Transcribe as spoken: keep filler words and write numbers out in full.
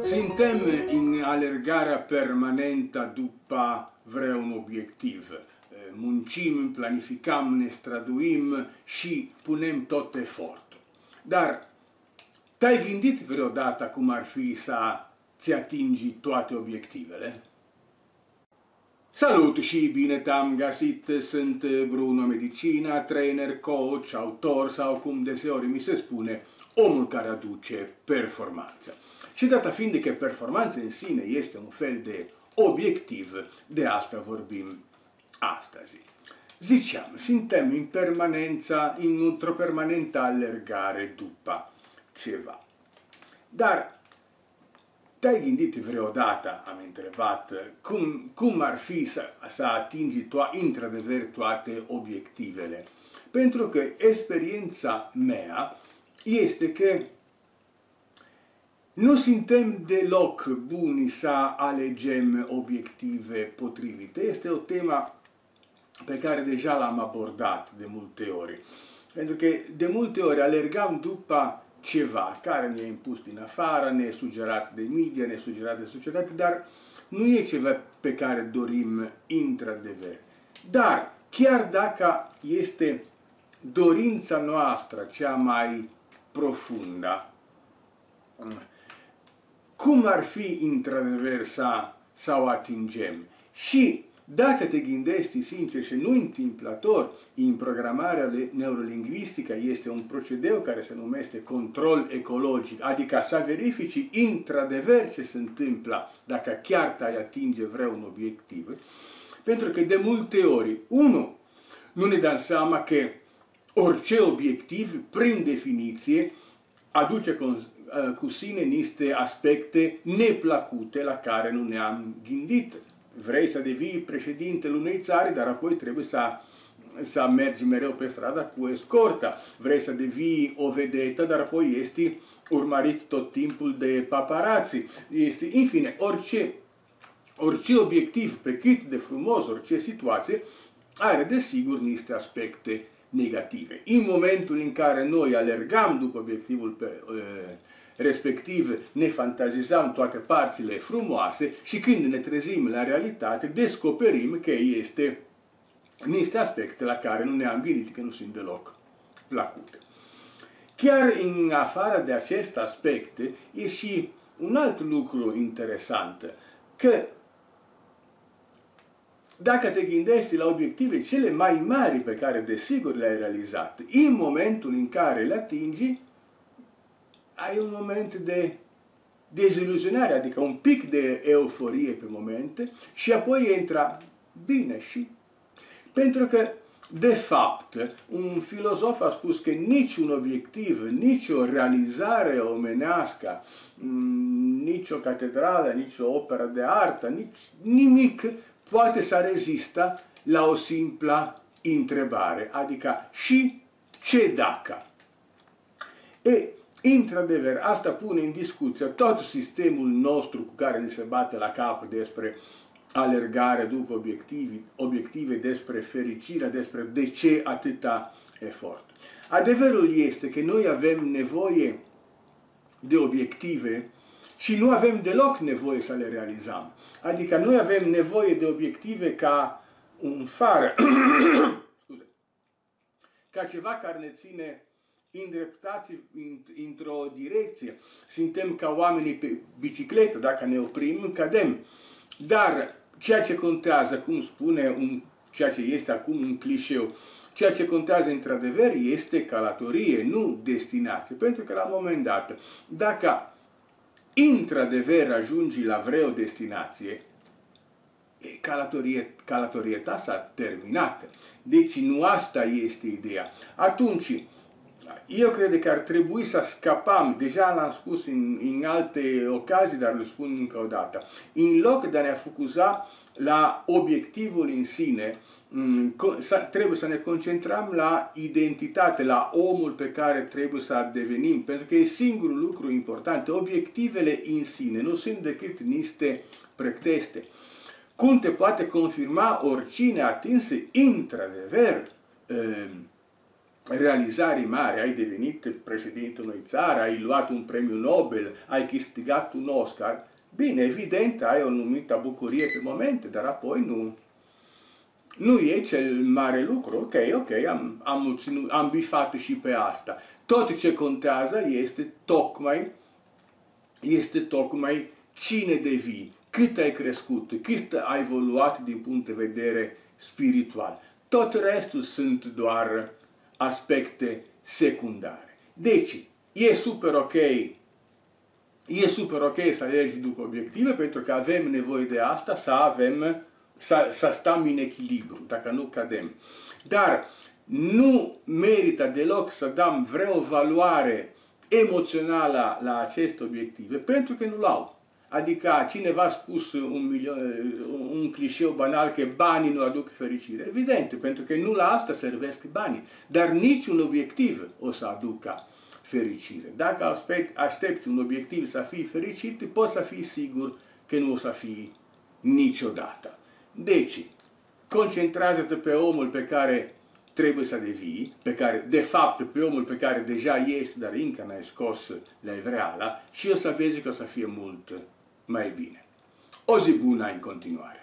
Suntem în alergarea permanentă după vreun obiectiv. Muncim, planificăm, ne străduim și punem tot efortul. Dar te-ai gândit vreodată cum ar fi să ți atingi toate obiectivele? Salut și bine te-am găsit, sunt Bruno Medicina, trainer, coach, autor sau cum deseori mi se spune, omul care aduce performanță. Și data fiind că performanța în sine este un fel de obiectiv, de asta vorbim astăzi. Ziceam, suntem în permanența, într-o permanentă alergare după ceva. Dar te-ai gândit vreodată, am întrebat, cum, cum ar fi să, să atingi într-adevăr toate obiectivele? Pentru că experiența mea este că nu suntem deloc buni să alegem obiective potrivite. Este o temă pe care deja l-am abordat de multe ori. Pentru că de multe ori alergăm după ceva care ne-e impus din afară, ne-e sugerat de media, ne-e sugerat de societate, dar nu e ceva pe care dorim într-adevăr. Dar chiar dacă este dorința noastră cea mai profundă, cum ar fi într-adevăr să, să o atingem? Și dacă te gândești sincer și nu întâmplător, în programarea neurolingvistică este un procedeu care se numește control ecologic, adică să verifici într-adevăr ce se întâmplă dacă chiar te-ai atinge vreun obiectiv. Pentru că de multe ori, unu, nu ne dăm seama că orice obiectiv, prin definiție, aduce cu, cu sine niște aspecte neplăcute la care nu ne-am gândit. Vrei să devii președintele unei țări, dar apoi trebuie să, să mergi mereu pe stradă cu escorta. Vrei să devii o vedetă, dar apoi ești urmărit tot timpul de paparazzi. Este, în fine, orice, orice obiectiv, pe cât de frumos, orice situație, are desigur niște aspecte negative. În momentul în care noi alergăm după obiectivul pe, uh, respectiv, ne fantazizăm toate părțile frumoase și când ne trezim la realitate, descoperim că este niște aspecte la care nu ne-am gândit că nu sunt deloc plăcute. Chiar în afară de aceste aspecte, e și un alt lucru interesant, că dacă te gândești la obiective cele mai mari pe care desigur le-ai realizat, în momentul în care le atingi, ai un moment de deziluzionare, adică un pic de euforie pe momente și apoi intra bine și... Pentru că, de fapt, un filozof a spus că niciun obiectiv, nici o realizare omenească, nici o catedrală, nici o operă de artă, nici nimic poate să rezistă la o simplă întrebare, adică și ce dacă? E, într-adevăr, asta pune în discuție tot sistemul nostru cu care ne se bate la cap despre alergare după obiective, obiective, despre fericire, despre de ce atâta efort. Adevărul este că noi avem nevoie de obiective și nu avem deloc nevoie să le realizăm. Adică noi avem nevoie de obiective ca un far, scuze, ca ceva care ne ține îndreptați într-o direcție. Suntem ca oamenii pe bicicletă, dacă ne oprim, cădem. Dar ceea ce contează, cum spune un, ceea ce este acum un clișeu, ceea ce contează într-adevăr este călătorie, nu destinație. Pentru că la un moment dat, dacă într-adevăr ajungi la vreo destinație, călătorie, călătoria ta s-a terminat. Deci nu asta este ideea. Atunci, eu cred că ar trebui să scapăm, deja l-am spus în, în alte ocazii, dar îl spun încă o dată, în loc de a ne focusa la obiectivul în sine, trebuie să ne concentrăm la identitate, la omul pe care trebuie să devenim, pentru că e singurul lucru important. Obiectivele în sine nu sunt decât niște pretexte. Cum te poate confirma oricine atinse într-adevăr realizări mari, ai devenit președinte unei țări, ai luat un premiu Nobel, ai câștigat un Oscar, bine, evident, ai o anumită bucurie pe momente, dar apoi nu, nu e cel mare lucru. Ok, ok, am, am, am bifat și pe asta. Tot ce contează este tocmai, este tocmai cine devii, cât ai crescut, cât ai evoluat din punct de vedere spiritual. Tot restul sunt doar aspecte secundare. Deci, e super ok, e super ok să alergi după obiective, pentru că avem nevoie de asta, să avem, să, să stăm în echilibru, dacă nu cadem. Dar nu merită deloc să dăm vreo valoare emoțională la aceste obiective, pentru că nu l-au. Adică cineva a spus un, milion, un clișeu banal că banii nu aduc fericire. Evident, pentru că nu la asta servesc banii, dar niciun obiectiv o să aducă fericire. Dacă aștepți un obiectiv să fii fericit, poți să fii sigur că nu o să fii niciodată. Deci, concentrează-te pe omul pe care trebuie să devii, pe care, de fapt, pe omul pe care deja ești, dar încă n-ai scos la evreala, și o să vezi că o să fie mult mai bine. O zi bună în continuare!